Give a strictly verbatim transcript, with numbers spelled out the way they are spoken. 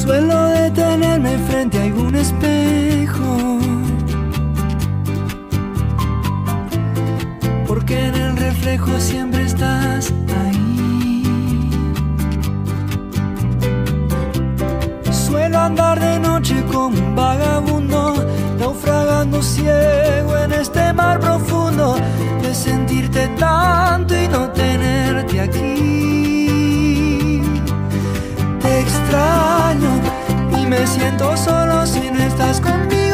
Suelo detenerme frente a algún espejo, porque en el reflejo siempre estás ahí. Suelo andar de noche como un vagabundo, naufragando ciego en este mar profundo, de sentirte tanto y no tenerte aquí. Te extraño y me siento solo si no estás conmigo.